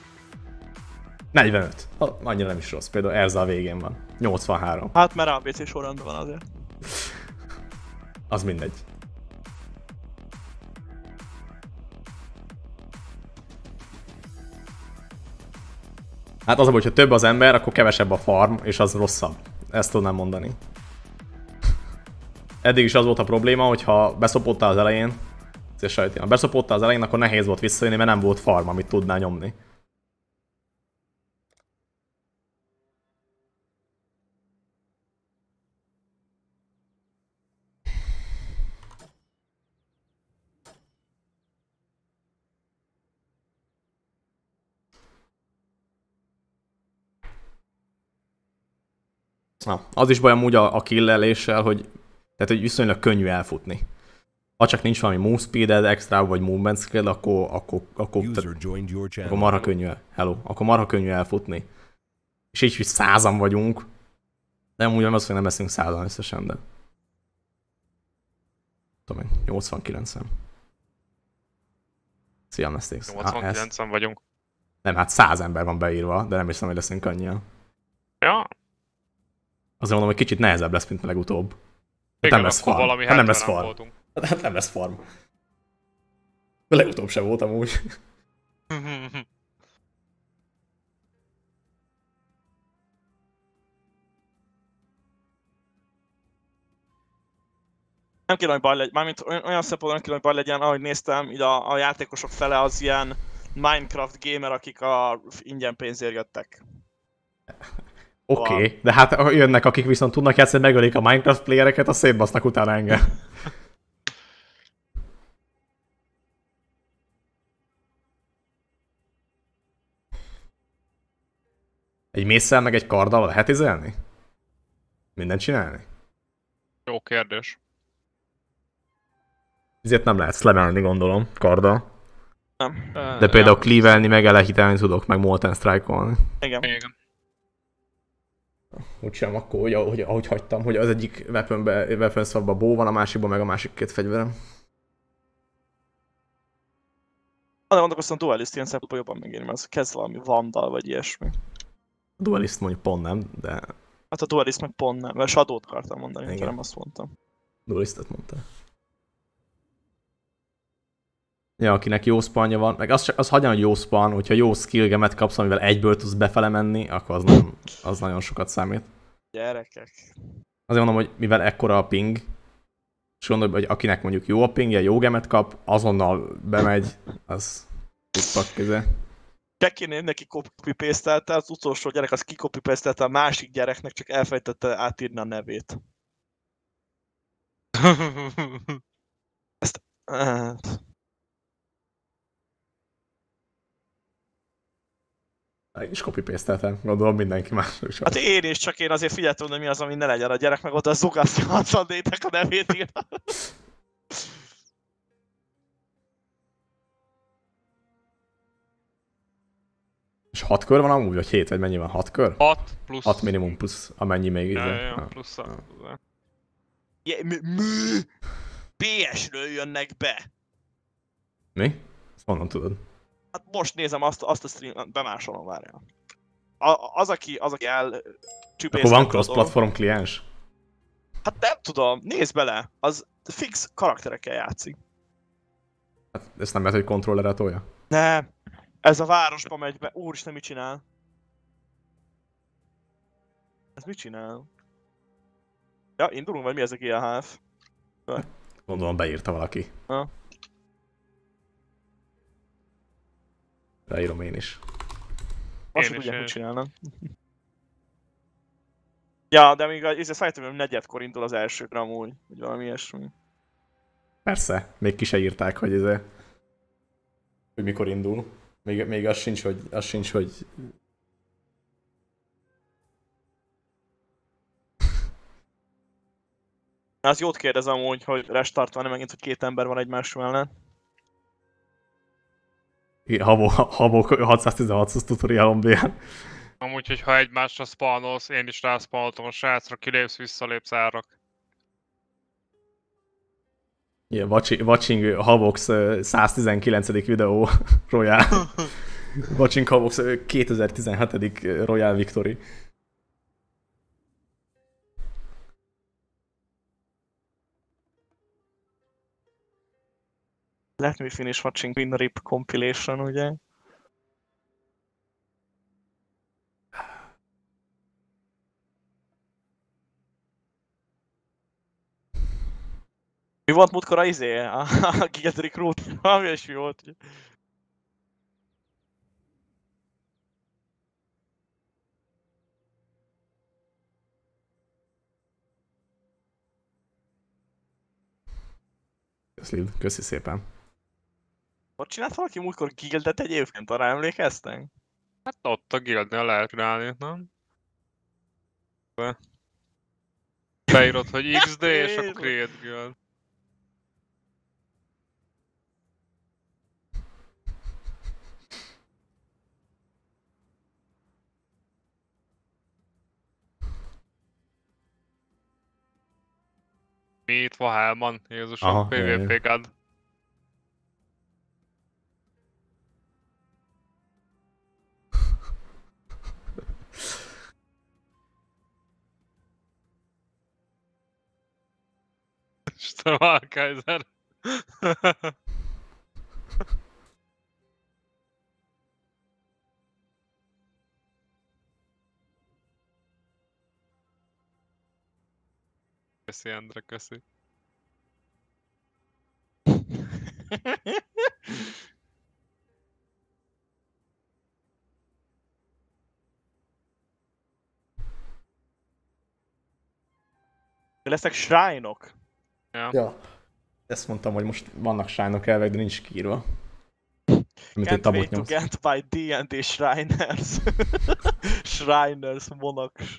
45. Annyira nem is rossz, például Erza a végén van. 83. Hát mert ABC sorrendben van azért. Az mindegy. Hát az a baj, hogyha több az ember, akkor kevesebb a farm, és az rosszabb. Ezt tudnám mondani. Eddig is az volt a probléma, hogyha beszopottál az elején, ha beszopottál az elején, akkor nehéz volt visszajönni, mert nem volt farm, amit tudnál nyomni. Na, az is baj amúgy a killeléssel, hogy viszonylag könnyű elfutni. Ha csak nincs valami move speed-ed extra, vagy movement skill, akkor marha könnyű elfutni. És így, hogy 100-an vagyunk. De amúgy nem leszünk 100-an összesen, de... Tudom én, 80-90. Szia, Mesztéks. 89-en vagyunk. Nem, hát 100 ember van beírva, de nem hiszem, hogy leszünk annyian. Ja. Azért mondom, hogy kicsit nehezebb lesz, mint legutóbb. Igen, Nem lesz akkor farm. valami Nem lesz 70-en farm. voltunk. Hát nem lesz farm. De legutóbb sem voltam úgy. Nem kéne, hogy baj legyen, mármint olyan szempontból nem kéne, hogy baj legyen, ahogy néztem, így a játékosok fele az ilyen Minecraft gamer, akik a ingyen pénzért jöttek. Oké, de hát jönnek, akik viszont tudnak játszani, megölik a Minecraft playereket, azt szétbasznak utána engem. Egy mésszel meg egy karddal lehet izelni? Mindent csinálni? Jó kérdés. Ezért nem lehet slamelni, gondolom, karddal. Nem. De például cleavelni, meg elehitelni tudok, meg molten strike-olni. Igen. Igen. Úgysem akkor, ahogy hagytam, hogy az egyik weapon swapba bow van, a másikban meg a másik két fegyverem. De gondolkoztam, duelist ilyen szempontból jobban megérni, mert az kezd valami vandal vagy ilyesmi. A duelist mondjuk pont nem, de Hát a duelist meg pont nem, mert Shadow-t akartam mondani, Igen. de nem azt mondtam. duelistet mondta. Ja, akinek jó spanja van, meg az hagyja, hogy jó span, hogyha jó skill gemet kapsz, amivel egyből tudsz befele menni, akkor az nagyon sokat számít. Gyerekek. Azért mondom, hogy mivel ekkora a ping, és gondolom, hogy akinek mondjuk jó a pingje, jó gemet kap, azonnal bemegy, az tudtak közé. Csekinél neki copy-pastelte, az utolsó gyerek az kicopy-pastelte a másik gyereknek, csak elfejtette átírni a nevét. Hát... Én is copy-pasteltem, gondolom mindenki más. Hát én is, csak én azért figyeltem, hogy mi az, ami ne legyen a gyerek, meg oda a Zugasz 84-nek a nevét írna. És 6 kör van amúgy, vagy 7, vagy mennyi van? 6 kör? 6 plusz... 6 minimum plusz amennyi még ide. Ja, plusz a... PS-ről jönnek be. Mi? Ezt honnan tudod? Hát most nézem azt a stream, bemásolom, várjál. Az, aki elcsüpésztette Akkor van a cross-platform kliens? Hát nem tudom, nézd bele, az fix karakterekkel játszik. Hát ezt nem lehet, hogy kontrollerre tolja? Nem, ez a városba megy be, úristen, mit csinál? Ez mit csinál? Ja, indulunk, vagy mi ez a GLHF? Gondolom beírta valaki. Ha. Beírom én is. Most Én sem is, tudják, én mit is. csinálnak. Ja, de még ez a Fighter negyedkor indul az elsőkre amúgy, vagy valami ilyesmi. Persze, még ki se írták, hogy hogy mikor indul. Még az sincs, hogy Az jót kérdez amúgy, hogy restart van-e megint, hogy két ember van egymás mellett. Habok 616-os tutorialon BN. Amúgy, hogyha egymásra spawnolsz, én is rászpanoltam a srácra, kilépsz, visszalépsz, elrak. Yeah, watching Havox 119. videó Royal. Watching Havox 2017. Royal Victory. Let me finish watching Win Rip compilation, ugye? Mi volt múltkor a a Guild Recruit? Valami olyasmi volt, ugye? Köszi szépen. Ott csinált valaki múltkor Guildet egyébként, arra emlékeztek? Hát ott a guildnél lehet csinálni, nem? Beírod, hogy XD, és akkor create guild. Mi itt van Hellman, Jézusom, Aha, PvP God. Istenem, Alkaiser. Köszi, Endre, köszi. Lesznek shrine-ok. Ja. Ezt mondtam, hogy most vannak shrine-ok elvek, de nincs kiírva. Mint egy Can't tabot wait to nyomsz. get by D&D Shriners. Shriners, monaks.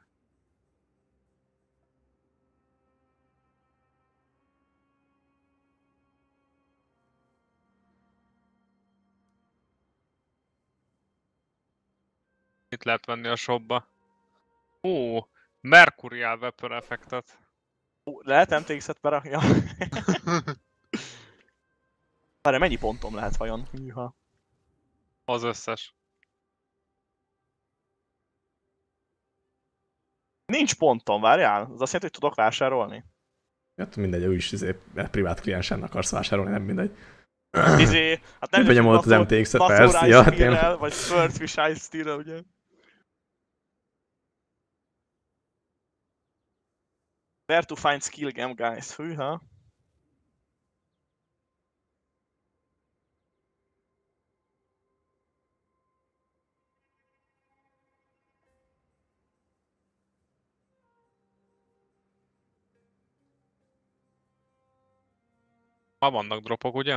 Itt lehet venni a shopba. Ó, Mercurial Weapon effektet. Lehet MTX-et berakja? Várj, mennyi pontom lehet vajon? Hűha. Az összes. Nincs pontom, várjál? Az azt jelenti, hogy tudok vásárolni? Hát mindegy, úgyis privát kliensen akarsz vásárolni, nem mindegy. Hát nem Benyomolod az MTX-et, persze. Ja, Steel-rel, vagy Swordfish Ice Steel-rel, ugye? Where to find skill gem, guys? Hűha. Ma vannak dropok, ugye?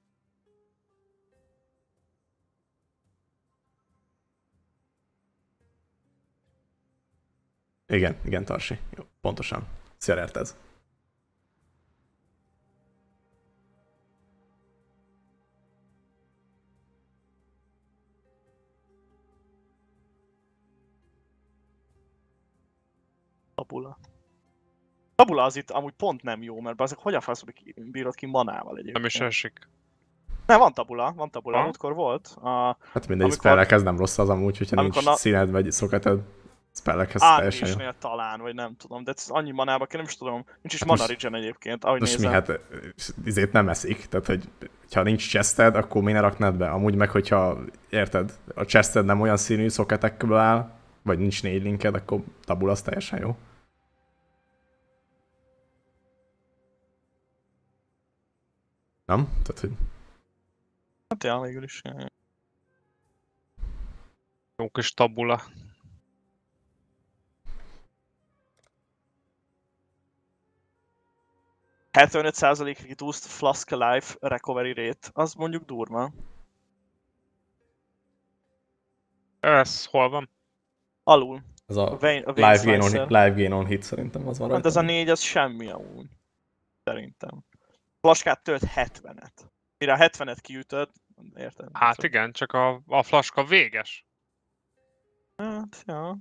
Igen, Tarsi. Jó, pontosan. Szerelt ez. Tabula. Tabula az itt amúgy pont nem jó, mert azok hogyan faszol bírod ki manával egyébként? Nem is esik. Nem, van tabula, Ha? múltkor volt. Hát mindegy, spellekhez nem rossz az amúgy, hogyha nincs színed vagy szoketed. Spellekhez teljesen jó. Unleash-nél talán, vagy nem tudom, de ez annyi manába kell, nem is tudom. Nincs is mana regen egyébként, ahogy Most mi, nézem. hát izét nem eszik, tehát hogy ha nincs chested, akkor mi ne raknád be? Amúgy meg, hogyha érted, a chested nem olyan színű szoketekből áll, vagy nincs 4 linked, akkor tabula az teljesen jó. Nem? Tehát, hogy... Hát ja, végül is. Jó kis tabula. – 75% reduced flask life recovery rate. Az mondjuk durva. Ez hol van? Alul. Ez a Vein live gain on hit szerintem az van rajta. Ez a 4, az semmi amúgy. Szerintem. Flaskát tölt 70-et. Mire a 70-et kiütöd, érted? Hát igen, csak a flaska véges. Hát, ja.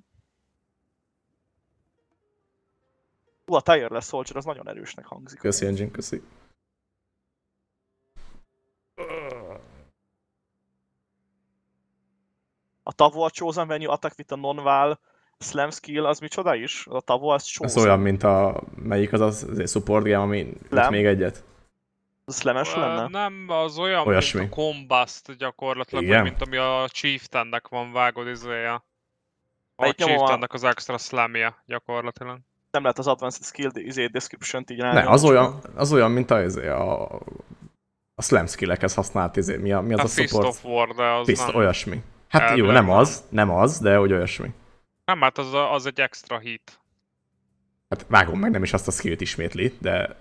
A Tireless Soldier az nagyon erősnek hangzik. Köszi, Engine, köszi. A Tavo a Chosen Venue Attack with a Non-Val Slam Skill, az micsoda is? A Tavo az Chosen. Ez olyan, mint a... Melyik az support game, ami itt még egyet? Az Slames lenne? Nem, az olyan, olyasmi. mint a Combust gyakorlatilag, Igen? vagy mint ami a Chieftainnek van vágod izéje. A Melyik nyomom Chieftainnek az extra slamja gyakorlatilag. Nem lehet az Advanced Skill description-t így Ne, rányomni. az olyan, mint a slam skill-ekhez használt mi az a Fist support? of War, de az Fist, nem. olyasmi. Hát Elvileg jó, nem az, de hogy olyasmi. Nem, hát az egy extra hit. Hát vágom meg, nem is azt a skillt ismétli, de...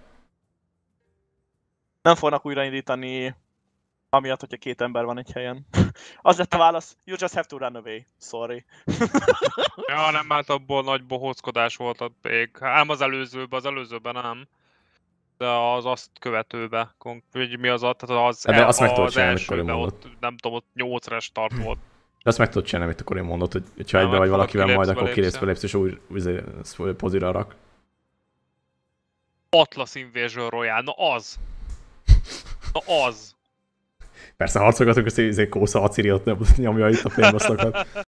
Nem fognak újraindítani, amiatt, hogyha 2 ember van egy helyen. Az lett a válasz, you just have to run away. Sorry. Ja, nem, hát abból nagy bohóckodás volt ott még. Ám az előzőben nem. De az azt követőbe, hogy mi az a, tehát de azt meg tudod az csinálni, első, amikor de mondod. ott nem tudom, ott 8 restart volt. De azt meg tudod csinálni, amit akkor én mondod, hogy ha Nem, egybe vagy meg valakivel kilépsz, majd, akkor kilépsz belépsz, belépsz és úgy pozira rak. Atlas Invasion Royale, na az! Na az! Persze harcolgatunk, hogy Kósza Aciri ott nyomja itt a flémbasztokat.